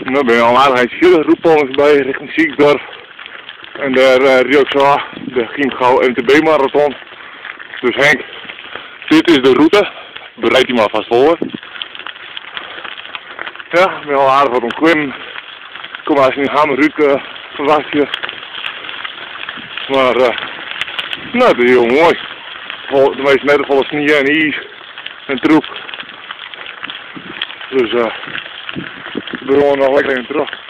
Nou ben je al aardig veel roepalens bij richting Ziekdorf. En daar riep ik zo, de ging gauw MTB-marathon. Dus Henk, dit is de route. Bereid die maar vast voor. Ja, ben al aardig wat omklimmen. Kom maar eens in Hamerruut verwacht je. Maar, nou, dat is heel mooi. De meeste meter volle sneeuw en ijs en troep. Dus, we gaan nog lekker in terug.